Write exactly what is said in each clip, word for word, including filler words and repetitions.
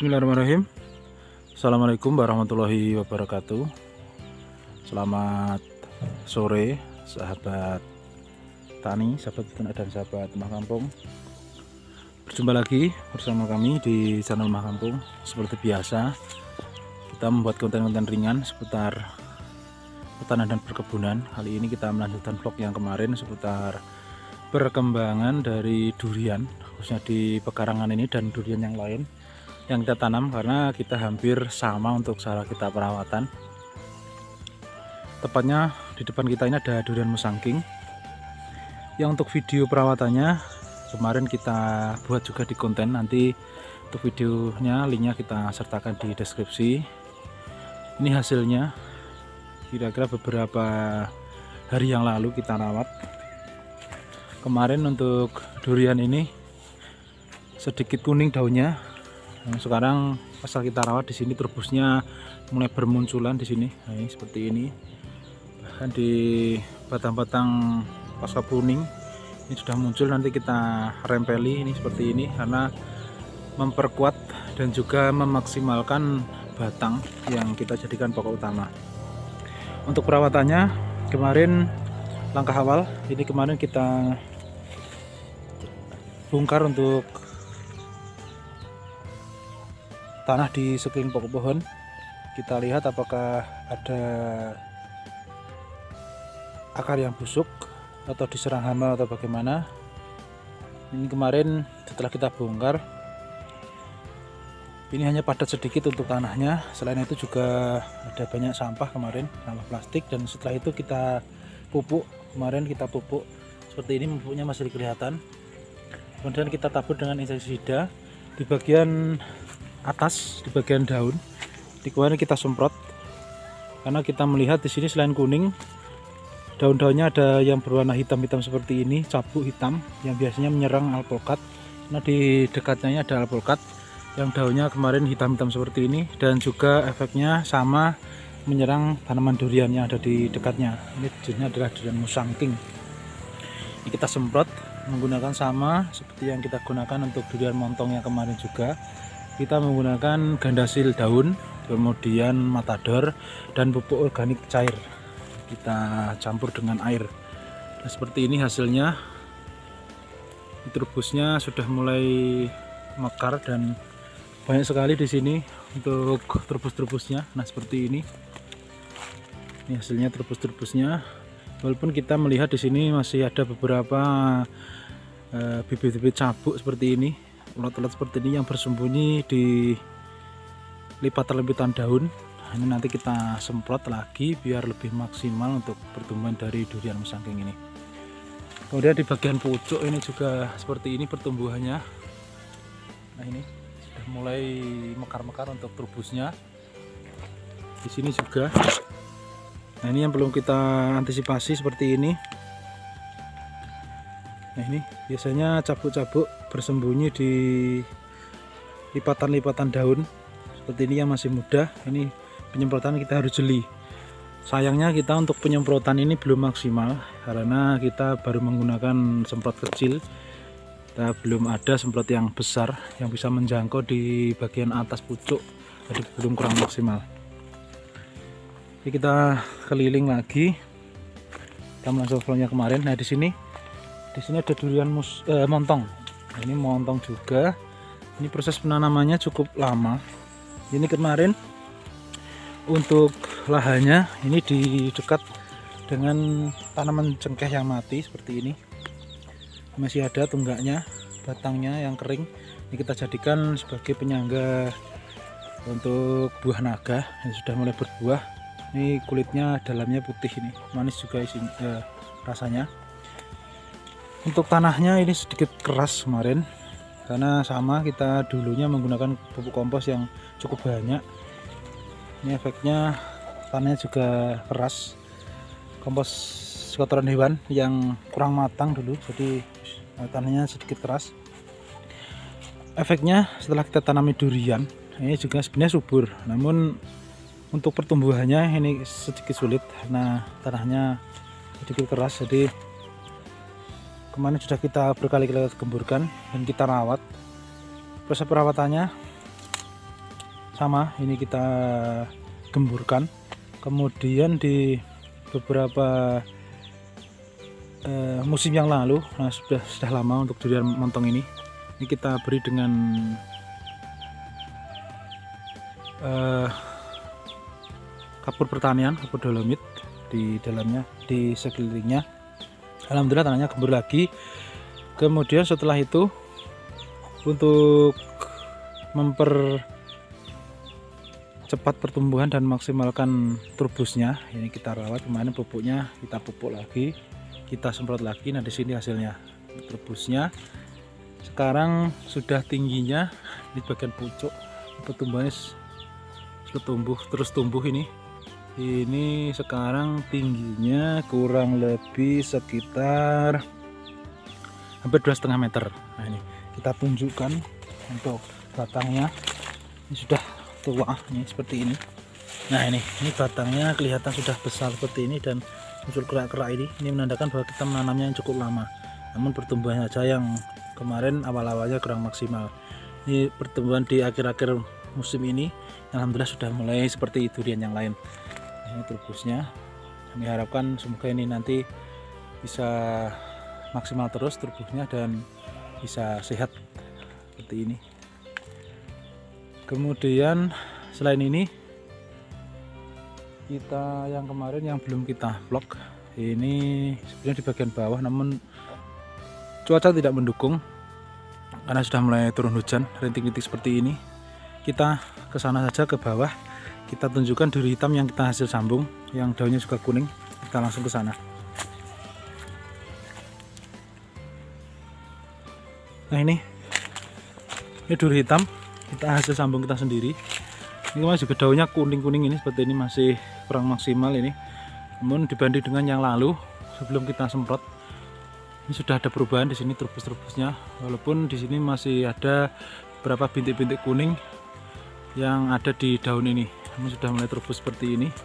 Bismillahirrahmanirrahim. Assalamualaikum warahmatullahi wabarakatuh. Selamat sore sahabat tani, sahabat peternak dan sahabat Rumah Kampung. Berjumpa lagi bersama kami di channel Rumah Kampung. Seperti biasa, kita membuat konten-konten ringan seputar pertanian dan perkebunan. Kali ini kita melanjutkan vlog yang kemarin seputar perkembangan dari durian, khususnya di pekarangan ini dan durian yang lain yang kita tanam, karena kita hampir sama untuk cara kita perawatan. Tepatnya di depan kita ini ada durian musangking yang untuk video perawatannya kemarin kita buat juga di konten. Nanti untuk videonya linknya kita sertakan di deskripsi. Ini hasilnya kira-kira beberapa hari yang lalu kita rawat. Kemarin untuk durian ini sedikit kuning daunnya. Nah, sekarang pasal kita rawat di sini turbusnya mulai bermunculan di sini. Nah, ini seperti ini. Bahkan di batang-batang pasca kuning ini sudah muncul. Nanti kita rempeli ini seperti ini karena memperkuat dan juga memaksimalkan batang yang kita jadikan pokok utama. Untuk perawatannya kemarin langkah awal ini kemarin kita bongkar untuk tanah di sekeliling pokok pohon. Kita lihat apakah ada akar yang busuk atau diserang hama atau bagaimana. Ini kemarin setelah kita bongkar, ini hanya padat sedikit untuk tanahnya. Selain itu juga ada banyak sampah kemarin, sampah plastik. Dan setelah itu kita pupuk. Kemarin kita pupuk seperti ini, pupuknya masih kelihatan. Kemudian kita tabur dengan insektisida di bagian atas, di bagian daun. Di kemarin kita semprot karena kita melihat di sini selain kuning, daun-daunnya ada yang berwarna hitam-hitam seperti ini, cabuk hitam yang biasanya menyerang alpukat. Nah, di dekatnya ada alpukat yang daunnya kemarin hitam-hitam seperti ini, dan juga efeknya sama menyerang tanaman durian yang ada di dekatnya. Ini jenisnya adalah durian musangking. Ini kita semprot menggunakan sama seperti yang kita gunakan untuk durian montong yang kemarin juga. Kita menggunakan gandasil daun, kemudian matador, dan pupuk organik cair. Kita campur dengan air. Nah, seperti ini hasilnya. Turbusnya sudah mulai mekar dan banyak sekali di sini untuk turbus-turbusnya. Nah, seperti ini. Ini hasilnya turbus-turbusnya. Walaupun kita melihat di sini masih ada beberapa bibit-bibit uh, cabuk seperti ini, ulat-ulat seperti ini yang bersembunyi di lipatan-lipatan daun. Ini nanti kita semprot lagi biar lebih maksimal untuk pertumbuhan dari durian musangking ini. Kemudian di bagian pucuk ini juga seperti ini pertumbuhannya. Nah, ini sudah mulai mekar-mekar untuk turbusnya. Di sini juga. Nah, ini yang belum kita antisipasi seperti ini. Nah, ini biasanya cabuk-cabuk bersembunyi di lipatan-lipatan daun seperti ini yang masih muda. Ini penyemprotan kita harus jeli. Sayangnya kita untuk penyemprotan ini belum maksimal karena kita baru menggunakan semprot kecil. Kita belum ada semprot yang besar yang bisa menjangkau di bagian atas pucuk, jadi belum kurang maksimal. Jadi kita keliling lagi. Kita melakukan vlognya kemarin. Nah, di sini di sini ada durian mus, eh, montong. Nah, ini montong juga. Ini proses penanamannya cukup lama. Ini kemarin untuk lahannya ini di dekat dengan tanaman cengkeh yang mati seperti ini. Masih ada tunggaknya, batangnya yang kering. Ini kita jadikan sebagai penyangga untuk buah naga yang sudah mulai berbuah. Ini kulitnya dalamnya putih, ini manis juga isinya, eh, rasanya. Untuk tanahnya ini sedikit keras kemarin karena sama kita dulunya menggunakan pupuk kompos yang cukup banyak. Ini efeknya tanahnya juga keras, kompos kotoran hewan yang kurang matang dulu, jadi tanahnya sedikit keras. Efeknya setelah kita tanami durian ini juga sebenarnya subur, namun untuk pertumbuhannya ini sedikit sulit. Nah, tanahnya sedikit keras, jadi kemarin sudah kita berkali-kali gemburkan dan kita rawat. Proses perawatannya sama ini kita gemburkan. Kemudian di beberapa eh, musim yang lalu, nah sudah sudah lama untuk durian montong ini, ini kita beri dengan eh, kapur pertanian, kapur dolomit di dalamnya, di sekelilingnya. Alhamdulillah tanahnya gembur lagi. Kemudian setelah itu untuk mempercepat pertumbuhan dan maksimalkan turbusnya, ini kita rawat. Kemarin pupuknya kita pupuk lagi, kita semprot lagi. Nah di sini hasilnya turbusnya sekarang sudah tingginya di bagian pucuk, pertumbuhannya sudah tumbuh terus tumbuh. Ini ini sekarang tingginya kurang lebih sekitar hampir dua setengah meter. Nah ini kita tunjukkan untuk batangnya, ini sudah tua ini seperti ini. Nah ini ini batangnya kelihatan sudah besar seperti ini dan muncul kerak-kerak ini. Ini menandakan bahwa kita menanamnya yang cukup lama, namun pertumbuhannya saja yang kemarin awal-awalnya kurang maksimal. Ini pertumbuhan di akhir-akhir musim ini alhamdulillah sudah mulai seperti durian yang lain. Ini turbusnya, kami harapkan semoga ini nanti bisa maksimal terus turbusnya dan bisa sehat seperti ini. Kemudian selain ini kita yang kemarin yang belum kita vlog, ini sebenarnya di bagian bawah, namun cuaca tidak mendukung karena sudah mulai turun hujan rintik-rintik seperti ini. Kita ke sana saja ke bawah, kita tunjukkan duri hitam yang kita hasil sambung, yang daunnya juga kuning. Kita langsung ke sana. Nah ini ini duri hitam kita hasil sambung kita sendiri. Ini masih juga daunnya kuning-kuning ini seperti ini, masih kurang maksimal ini. Namun dibanding dengan yang lalu sebelum kita semprot, ini sudah ada perubahan di sini turbus-turbusnya. Walaupun di sini masih ada beberapa bintik-bintik kuning yang ada di daun ini, ini sudah mulai turbus seperti ini.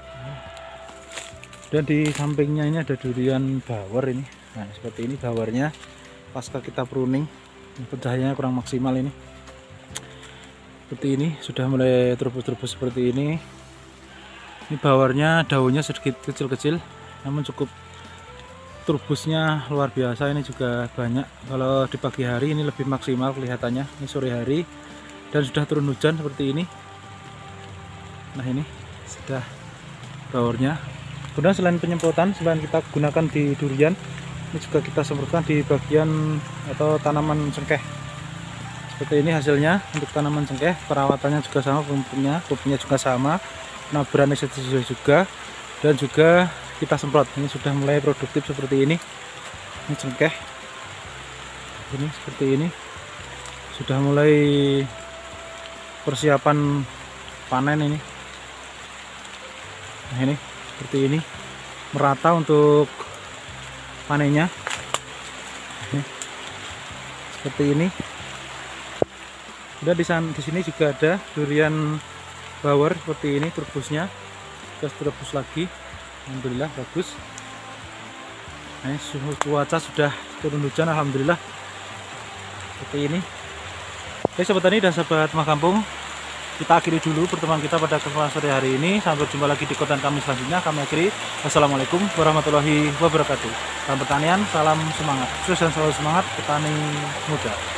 Dan di sampingnya ini ada durian bawor ini. Nah seperti ini bawarnya pasca kita pruning, pencahayaannya kurang maksimal ini. Seperti ini sudah mulai turbus-turbus seperti ini. Ini bawarnya daunnya sedikit kecil-kecil, namun cukup turbusnya luar biasa. Ini juga banyak. Kalau di pagi hari ini lebih maksimal kelihatannya. Ini sore hari dan sudah turun hujan seperti ini. Nah ini sudah bawarnya. Kemudian selain penyemprotan, selain kita gunakan di durian, ini juga kita semprotkan di bagian atau tanaman cengkeh. Seperti ini hasilnya untuk tanaman cengkeh. Perawatannya juga sama, pupuknya pupuknya juga sama, penaburan insektisida juga, dan juga kita semprot. Ini sudah mulai produktif seperti ini. Ini cengkeh ini seperti ini sudah mulai persiapan panen ini. Nah ini seperti ini merata untuk panennya. Ini seperti ini. Udah di sana, di sini juga ada durian bawor seperti ini turbusnya. Terus turbus lagi, alhamdulillah bagus. Nah, suhu cuaca sudah turun hujan, alhamdulillah seperti ini. Oke sobat tani dan sahabat Rumah Kampung, kita akhiri dulu pertemuan kita pada kesempatan sore hari ini. Sampai jumpa lagi di konten kami selanjutnya. Kami akhiri. Wassalamualaikum warahmatullahi wabarakatuh. Salam pertanian, salam semangat. Sukses dan selalu semangat petani muda.